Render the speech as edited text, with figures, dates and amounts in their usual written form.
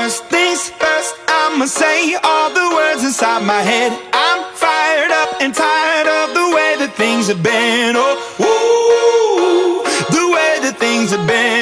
First things first, I'ma say all the words inside my head. I'm fired up and tired of the way that things have been. Oh, ooh, the way that things have been.